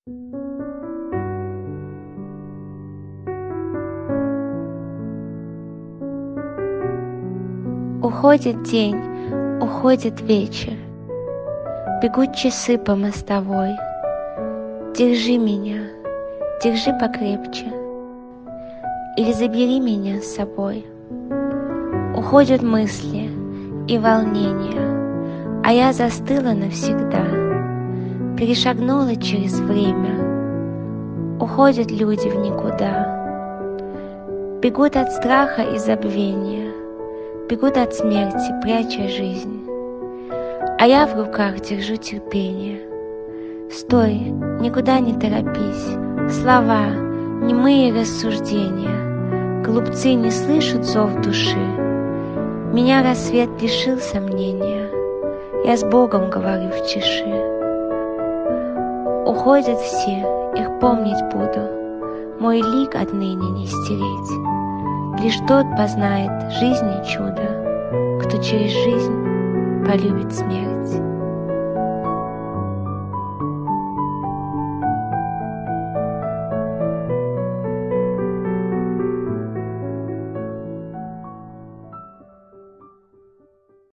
Уходит день, уходит вечер, бегут часы по мостовой. Держи меня, держи покрепче, или забери меня с собой. Уходят мысли и волнения, а я застыла навсегда, перешагнула через время. Уходят люди в никуда, бегут от страха и забвения, бегут от смерти, пряча жизнь. А я в руках держу терпение. Стой, никуда не торопись. Слова, немые рассуждения, глупцы не слышат зов души. Меня рассвет лишил сомнения, я с Богом говорю в тиши. Уходят все, их помнить буду, мой лик отныне не стереть. Лишь тот познает жизни чудо, кто через жизнь полюбит смерть.